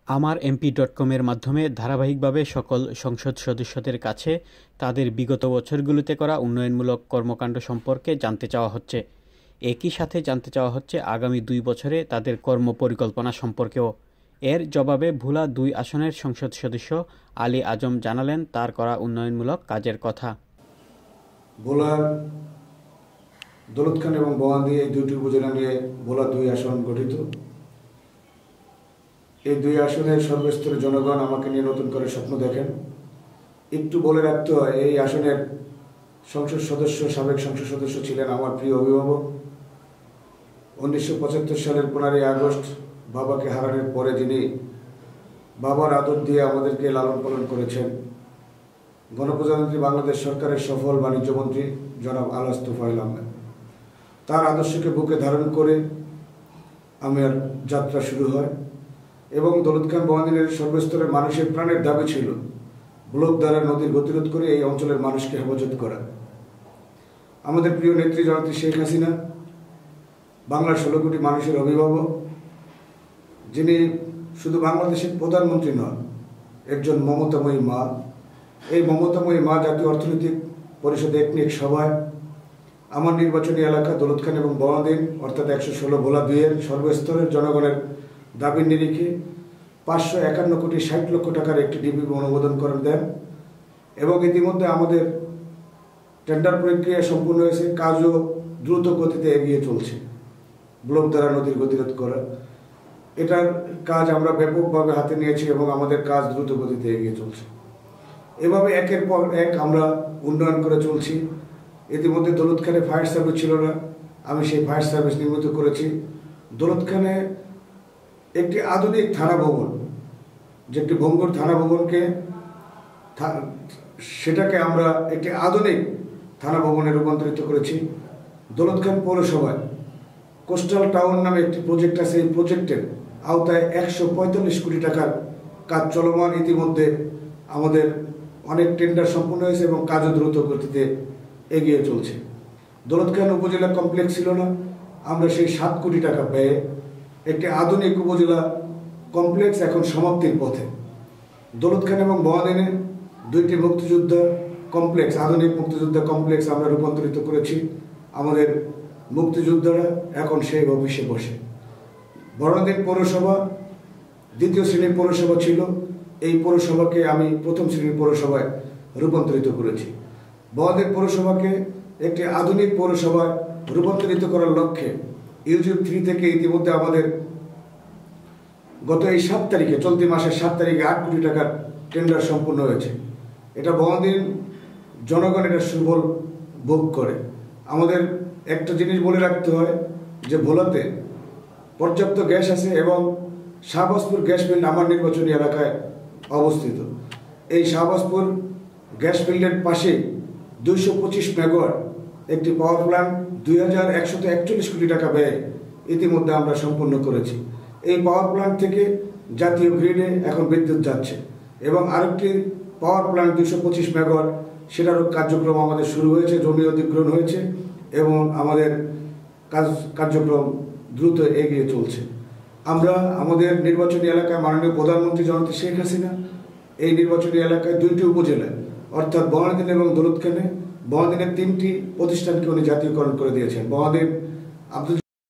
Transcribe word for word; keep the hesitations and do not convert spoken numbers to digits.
আমার MP dot কমের মাধ্যমে ধারাবাহিকভাবে সকল সংসদ সদস্যদের কাছে তাদের বিগত বছরগুলোতে করা উন্নয়নমূলক কর্মকাণ্ড সম্পর্কে জানতে চাওয়া হচ্ছে। একই সাথে জানতে চাওয়া হচ্ছে আগামী দুই বছরে তাদের কর্মপরিকল্পনা সম্পর্কেও। এর জবাবে ভোলা দুই আসনের সংসদ সদস্য আলী আজম জানালেন তার করা উন্নয়নমূলক কাজের কথা। ভোলার দৌলতখান এবং বোয়ালদি এই দুইটি উপজেলা নিয়ে ভোলা দুই আসন গঠিত। এই দুই আসনের সর্বস্তরের জনগণ আমাকে নিয়ে নতুন করে স্বপ্ন দেখেন। একটু বলে রাখতে হয়, এই আসনের সংসদ সদস্য সাবেক সংসদ সদস্য ছিলেন আমার প্রিয় অভিভাবক। উনিশশো পঁচাত্তর সালের পনেরোই আগস্ট বাবাকে হারানোর পরে যিনি বাবার আদর দিয়ে আমাদেরকে লালন পালন করেছেন, গণপ্রজাতন্ত্রী বাংলাদেশ সরকারের সফল বাণিজ্যমন্ত্রী জনাব আলহাজ তোফায়েল আহমেদ, তার আদর্শকে বুকে ধারণ করে আমার যাত্রা শুরু হয়। এবং দৌলতখান বোয়ালদির সর্বস্তরের মানুষের প্রাণের দাবি ছিল ব্লক দ্বারা নদীর গতিরোধ করে এই অঞ্চলের মানুষকে হেফাজত করা। আমাদের প্রিয় নেত্রী জননেত্রী শেখ হাসিনা, বাংলার ষোলো কোটি মানুষের অভিভাবক, যিনি শুধু বাংলাদেশের প্রধানমন্ত্রী নন, একজন মমতাময়ী মা। এই মমতাময়ী মা জাতীয় অর্থনৈতিক পরিষদে একনিক সভায় আমার নির্বাচনী এলাকা দৌলতখান এবং বোয়ালদি অর্থাৎ একশো ষোলো ভোলা দুইয়ের সর্বস্তরের জনগণের দাবির নিরিখে পাঁচশো একান্ন কোটি ষাট লক্ষ টাকার একটি ডিপি অনুমোদন করেন দেন। এবং ইতিমধ্যে আমাদের টেন্ডার প্রক্রিয়া সম্পূর্ণ হয়েছে, কাজও দ্রুত গতিতে এগিয়ে চলছে। ব্লক দ্বারা নদীর গতিরোধ করা, এটার কাজ আমরা ব্যাপকভাবে হাতে নিয়েছি এবং আমাদের কাজ দ্রুত গতিতে এগিয়ে চলছে। এভাবে একের পর এক আমরা উন্নয়ন করে চলছি। ইতিমধ্যে দৌলতখানে ফায়ার সার্ভিস ছিল না, আমি সেই ফায়ার সার্ভিস নির্মিত করেছি। দৌলতখানে একটি আধুনিক থানা ভবন, যেটি ভঙ্গুর থানা ভবনকে সেটাকে আমরা একটি আধুনিক থানা ভবনে রূপান্তরিত করেছি। দৌলতখান পৌরসভায় কোস্টাল টাউন নামে একটি প্রজেক্ট আছে, এই প্রজেক্টের আওতায় একশো পঁয়তাল্লিশ কোটি টাকার কাজ চলমান। ইতিমধ্যে আমাদের অনেক টেন্ডার সম্পূর্ণ হয়েছে এবং কাজও দ্রুত গতিতে এগিয়ে চলছে। দৌলতখান উপজেলা কমপ্লেক্স ছিল না, আমরা সেই সাত কোটি টাকা ব্যয়ে একটি আধুনিক উপজেলা কমপ্লেক্স এখন সমাপ্তির পথে। দৌলতখান এবং বোয়ালদি দুইটি মুক্তিযোদ্ধা কমপ্লেক্স, আধুনিক মুক্তিযোদ্ধা কমপ্লেক্স আমরা রূপান্তরিত করেছি। আমাদের মুক্তিযোদ্ধারা এখন সেই অফিসে বসে। বড়দিন পৌরসভা দ্বিতীয় শ্রেণীর পৌরসভা ছিল, এই পৌরসভাকে আমি প্রথম শ্রেণীর পৌরসভায় রূপান্তরিত করেছি। বোয়ালদি পৌরসভাকে একটি আধুনিক পৌরসভায় রূপান্তরিত করার লক্ষ্যে ইউজিপ থ্রি থেকে ইতিমধ্যে আমাদের গত এই সাত তারিখে চলতি মাসের সাত তারিখে আট কোটি টাকার টেন্ডার সম্পূর্ণ হয়েছে। এটা বোয়ালদির জনগণ এটা সুফল ভোগ করে। আমাদের একটা জিনিস বলে রাখতে হয় যে ভোলাতে পর্যাপ্ত গ্যাস আছে এবং শাহবাজপুর গ্যাস ফিল্ড আমার নির্বাচনী এলাকায় অবস্থিত। এই শাহবাজপুর গ্যাস ফিল্ডের পাশে দুইশো পঁচিশ মেগাওয়াট একটি পাওয়ার প্ল্যান্ট দুই হাজার একশত একচল্লিশ কোটি টাকা ব্যয় ইতিমধ্যে আমরা সম্পন্ন করেছি। এই পাওয়ার প্ল্যান্ট থেকে জাতীয় গ্রিডে এখন বিদ্যুৎ যাচ্ছে এবং আরেকটি পাওয়ার প্ল্যান্ট দুইশো পঁচিশ মেগাওয়াট, সেটারও কার্যক্রম আমাদের শুরু হয়েছে, জমি অধিগ্রহণ হয়েছে এবং আমাদের কাজ কার্যক্রম দ্রুত এগিয়ে চলছে। আমরা আমাদের নির্বাচনী এলাকায় মাননীয় প্রধানমন্ত্রী জননেত্রী শেখ হাসিনা এই নির্বাচনী এলাকায় দুইটি উপজেলায় অর্থাৎ বোয়ালদি এবং দৌলতখানে বোয়ালদির তিনটি প্রতিষ্ঠানকে উনি জাতীয়করণ করে দিয়েছেন। বোয়ালদি আব্দুল